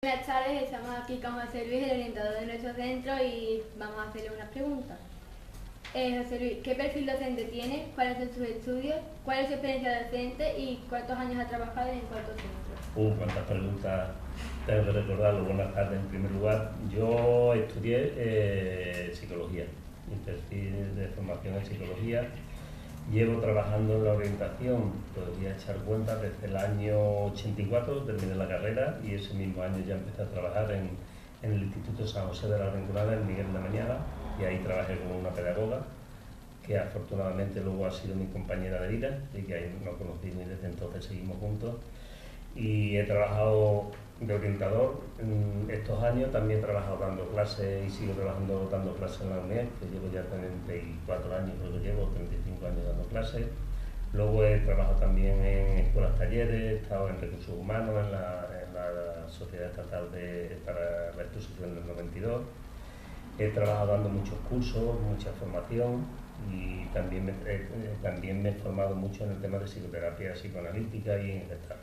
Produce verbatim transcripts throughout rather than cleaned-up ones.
Buenas tardes, estamos aquí con José Luis, el orientador de nuestro centro, y vamos a hacerle unas preguntas. Eh, José Luis, ¿qué perfil docente tiene? ¿Cuáles son sus estudios? ¿Cuál es su experiencia docente? ¿Y cuántos años ha trabajado en cuántos centros? Uh, cuántas preguntas tengo que recordarlo. Buenas tardes, en primer lugar. Yo estudié eh, psicología, mi perfil de formación en psicología. Llevo trabajando en la orientación, podría echar cuenta, desde el año ochenta y cuatro, terminé la carrera y ese mismo año ya empecé a trabajar en, en el Instituto San José de la Rinconada, en Miguel de Mañana, y ahí trabajé con una pedagoga que afortunadamente luego ha sido mi compañera de vida y que ahí nos conocimos y desde entonces seguimos juntos. Y he trabajado de orientador en estos años, también he trabajado dando clases y sigo trabajando dando clases en la UNED, que llevo ya treinta y cuatro años, creo que llevo treinta y cinco años dando clases. Luego he trabajado también en escuelas talleres, he estado en recursos humanos, en la, en la Sociedad Estatal de, para la Exposición del noventa y dos. He trabajado dando muchos cursos, mucha formación y también me, eh, también me he formado mucho en el tema de psicoterapia psicoanalítica y en gestal.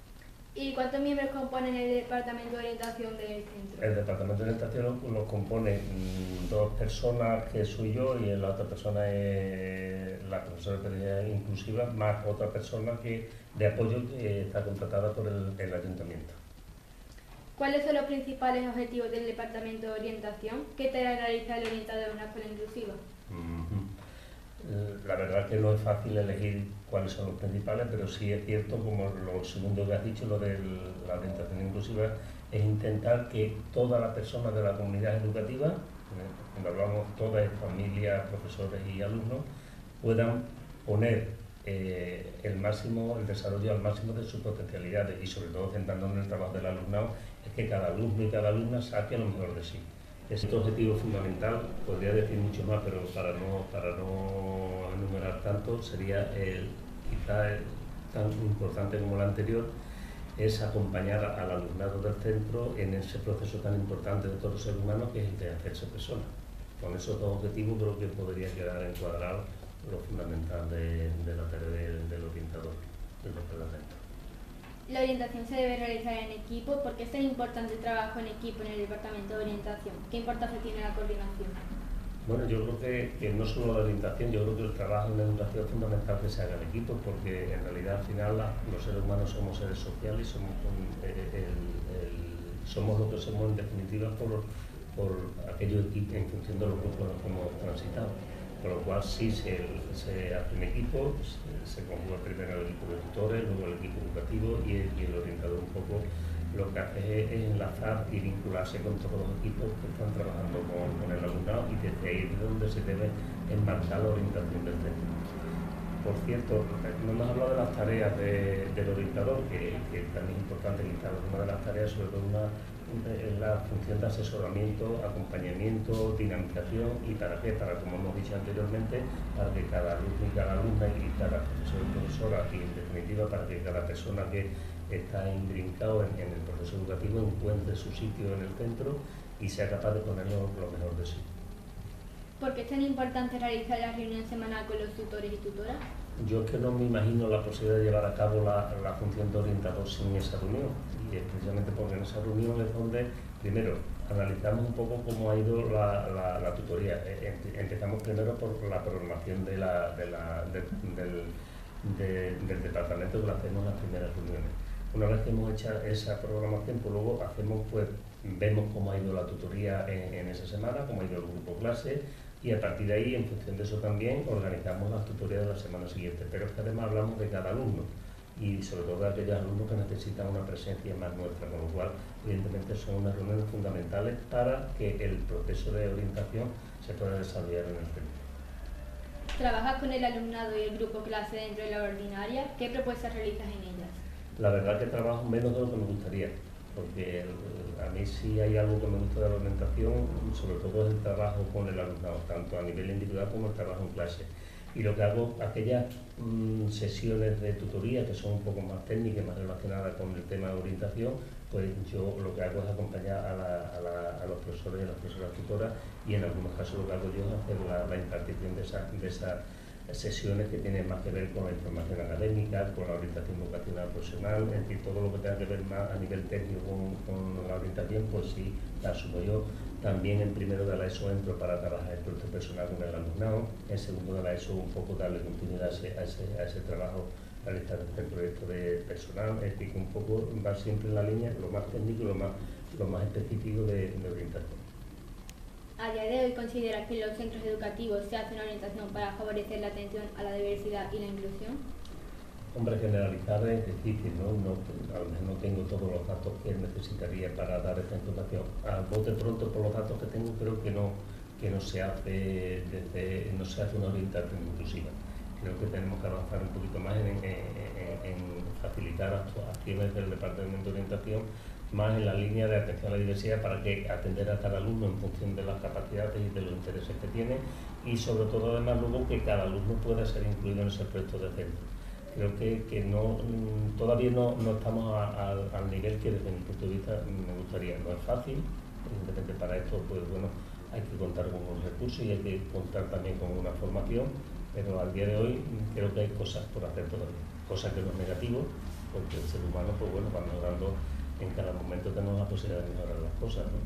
¿Y cuántos miembros componen el departamento de orientación del centro? El departamento de orientación lo, lo compone mmm, dos personas, que soy yo, y la otra persona es la profesora de pedagogía inclusiva, más otra persona que, de apoyo que está contratada por el, el ayuntamiento. ¿Cuáles son los principales objetivos del departamento de orientación? ¿Qué tarea realiza el orientador de una escuela inclusiva? Uh-huh. La verdad es que no es fácil elegir cuáles son los principales, pero sí es cierto, como lo segundo que has dicho, lo de la orientación inclusiva, es intentar que todas las personas de la comunidad educativa, cuando hablamos todas, familias, profesores y alumnos, puedan poner eh, el máximo, el desarrollo al máximo de sus potencialidades y sobre todo centrándonos en el trabajo del alumnado, es que cada alumno y cada alumna saque lo mejor de sí. Es otro objetivo fundamental, podría decir mucho más, pero para no, para no enumerar tanto, sería el, quizá el, tan importante como el anterior, es acompañar al alumnado del centro en ese proceso tan importante de todo ser humano que es el de hacerse persona. Con esos dos objetivos creo que podría quedar encuadrado lo fundamental de, de la tarea del, del orientador del departamento. La orientación se debe realizar en equipo. ¿Por qué es tan importante el trabajo en equipo en el departamento de orientación? ¿Qué importancia tiene la coordinación? Bueno, yo creo que, que no solo la orientación, yo creo que el trabajo en la educación es fundamental que se haga en equipo, porque en realidad al final la, los seres humanos somos seres sociales, somos, el, el, el, somos lo que somos en definitiva por, por aquellos equipos en función de los grupos en los que hemos transitado. Con lo cual sí se, se hace un equipo, se, se conjuga primero el equipo de tutores, luego el equipo educativo y el, y el orientador un poco lo que hace es, es enlazar y vincularse con todos los equipos que están trabajando con, con el alumnado y desde ahí es donde se debe enmarcar la orientación del centro. Por cierto, no hemos hablado de las tareas de, del orientador, que, que también es importante quitar una de las tareas, sobre todo una, en la función de asesoramiento, acompañamiento, dinamización y para qué, para, como hemos dicho anteriormente, para que cada alumno y cada alumna y cada profesor y profesora y en definitiva para que cada persona que está imbrincado en, en el proceso educativo encuentre su sitio en el centro y sea capaz de ponerlo lo mejor de sí. ¿Por qué es tan importante realizar la reunión semanal con los tutores y tutoras? Yo es que no me imagino la posibilidad de llevar a cabo la, la función de orientador sin esa reunión. Y es precisamente porque en esa reunión es donde, primero, analizamos un poco cómo ha ido la, la, la tutoría. Empezamos primero por la programación de la, de la, de, del, de, del departamento, que lo hacemos en las primeras reuniones. Una vez que hemos hecho esa programación, pues luego hacemos, pues, vemos cómo ha ido la tutoría en, en esa semana, cómo ha ido el grupo clase, y a partir de ahí, en función de eso también, organizamos las tutorías de la semana siguiente. Pero es que además hablamos de cada alumno y sobre todo de aquellos alumnos que necesitan una presencia más nuestra, con lo cual, evidentemente, son unas reuniones fundamentales para que el proceso de orientación se pueda desarrollar en el centro. ¿Trabajas con el alumnado y el grupo clase dentro de la ordinaria? ¿Qué propuestas realizas en ellas? La verdad que trabajo menos de lo que me gustaría, porque el, a mí sí hay algo que me gusta de la orientación, sobre todo es el trabajo con el alumnado, tanto a nivel individual como el trabajo en clase. Y lo que hago, aquellas mmm, sesiones de tutoría que son un poco más técnicas, más relacionadas con el tema de orientación, pues yo lo que hago es acompañar a, la, a, la, a los profesores y a las profesoras tutoras y en algunos casos lo que hago yo es hacer la, la impartición de esa, de esa sesiones que tienen más que ver con la información académica, con la orientación vocacional profesional, es decir, todo lo que tenga que ver más a nivel técnico con, con la orientación, pues sí, la asumo yo. También en primero de la ESO entro para trabajar el proyecto personal con el alumnado, en segundo de la ESO un poco darle continuidad a ese, a ese, a ese trabajo, realizar este proyecto de personal, es decir, que un poco va siempre en la línea, lo más técnico y lo más, lo más específico de, de orientación. ¿A día de hoy considera que en los centros educativos se hace una orientación para favorecer la atención a la diversidad y la inclusión? Hombre, generalizar es difícil, ¿no? No, a lo mejor no tengo todos los datos que necesitaría para dar esta información. A bote pronto, por los datos que tengo, creo que no, que no se hace desde, no se hace una orientación inclusiva. Creo que tenemos que avanzar un poquito más en, en, en, en facilitar acciones del Departamento de Orientación, más en la línea de atención a la diversidad, para que atender a cada alumno en función de las capacidades y de los intereses que tiene, y sobre todo además luego que cada alumno pueda ser incluido en ese proyecto de centro. Creo que, que no, todavía no, no estamos a, a, al nivel que desde mi punto de vista me gustaría. No es fácil, evidentemente para esto pues bueno, hay que contar con unos recursos y hay que contar también con una formación, pero al día de hoy creo que hay cosas por hacer todavía, cosas que no es negativo, porque el ser humano pues bueno, va mejorando. En cada momento tenemos la posibilidad de mejorar las cosas, ¿no?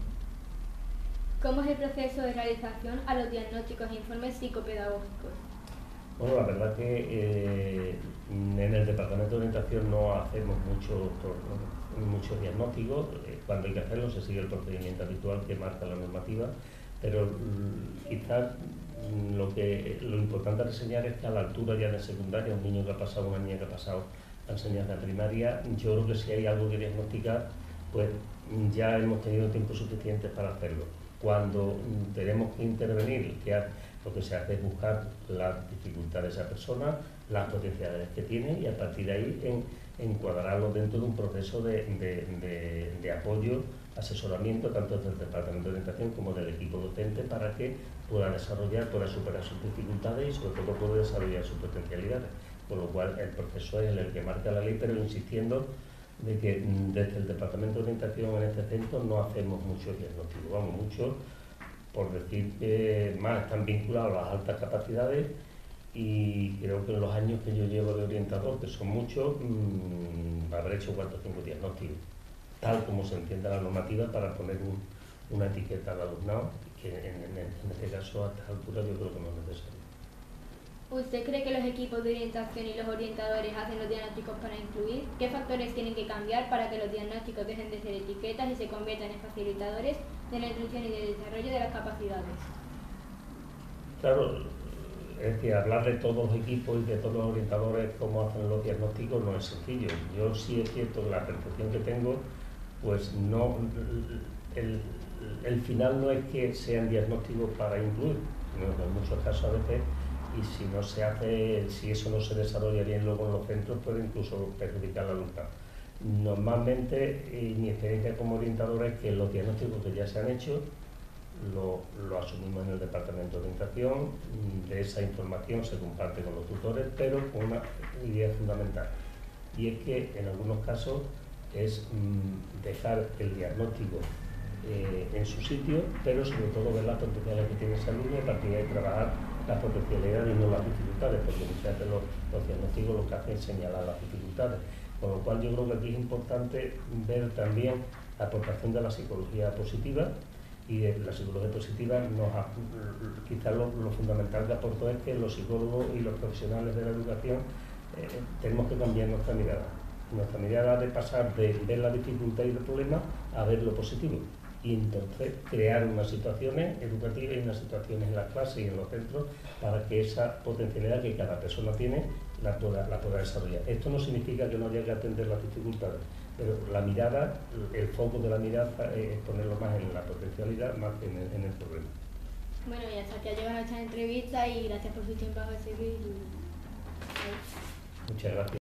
¿Cómo es el proceso de realización a los diagnósticos e informes psicopedagógicos? Bueno, la verdad que eh, en el Departamento de Orientación no hacemos muchos mucho diagnósticos. Cuando hay que hacerlo se sigue el procedimiento habitual que marca la normativa, pero mm, quizás mm, lo, que, lo importante a reseñar es que a la altura ya de secundaria, un niño que ha pasado, una niña que ha pasado la enseñanza primaria, yo creo que si hay algo que diagnosticar, pues ya hemos tenido tiempo suficiente para hacerlo. Cuando tenemos que intervenir, que lo que se hace es buscar las dificultades de esa persona, las potencialidades que tiene, y a partir de ahí en, encuadrarlo dentro de un proceso de, de, de, de apoyo, asesoramiento, tanto desde el Departamento de Orientación como del equipo docente, para que pueda desarrollar, pueda superar sus dificultades y sobre todo pueda desarrollar sus potencialidades. Con lo cual el proceso es el que marca la ley, pero insistiendo de que desde el Departamento de Orientación en este centro no hacemos muchos diagnósticos, vamos, muchos, por decir que más están vinculados a las altas capacidades, y creo que en los años que yo llevo de orientador, que son muchos, mmm, habré hecho cuatro o cinco diagnósticos, tal como se entienda la normativa, para poner un, una etiqueta al alumnado, que en, en, en este caso a esta altura yo creo que no es necesario. ¿Usted cree que los equipos de orientación y los orientadores hacen los diagnósticos para incluir? ¿Qué factores tienen que cambiar para que los diagnósticos dejen de ser etiquetas y se conviertan en facilitadores de la inclusión y del desarrollo de las capacidades? Claro, es que hablar de todos los equipos y de todos los orientadores cómo hacen los diagnósticos no es sencillo. Yo sí es cierto que la percepción que tengo, pues no, el, el final no es que sean diagnósticos para incluir, sino que en muchos casos a veces, y si no se hace, si eso no se desarrolla bien luego en los centros, puede incluso perjudicar al alumnado. Normalmente, y mi experiencia como orientador es que los diagnósticos que ya se han hecho lo, lo asumimos en el Departamento de Orientación, de esa información se comparte con los tutores, pero con una idea fundamental, y es que en algunos casos es mmm, dejar el diagnóstico eh, en su sitio, pero sobre todo ver las potencialidades que tiene ese alumno y a partir de ahí trabajar las potencialidades y no las dificultades, porque muchas veces los, los diagnósticos lo que hacen es señalar las dificultades. Con lo cual yo creo que aquí es importante ver también la aportación de la psicología positiva, y de la psicología positiva nos ha, quizás lo, lo fundamental que aportó es que los psicólogos y los profesionales de la educación eh, tenemos que cambiar nuestra mirada. Nuestra mirada de pasar de ver la dificultad y el problema a ver lo positivo, y entonces crear unas situaciones educativas y unas situaciones en las clases y en los centros para que esa potencialidad que cada persona tiene la pueda, la pueda desarrollar. Esto no significa que no haya que atender las dificultades, pero la mirada, el foco de la mirada es ponerlo más en la potencialidad más que en el, en el problema. Bueno, y hasta aquí ha llegado nuestra entrevista y gracias por su tiempo, José Luis. Muchas gracias.